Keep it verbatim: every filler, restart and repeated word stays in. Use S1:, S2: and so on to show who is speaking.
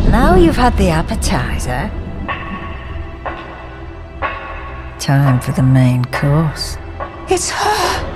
S1: Now you've had the appetizer, time for the main course. It's her!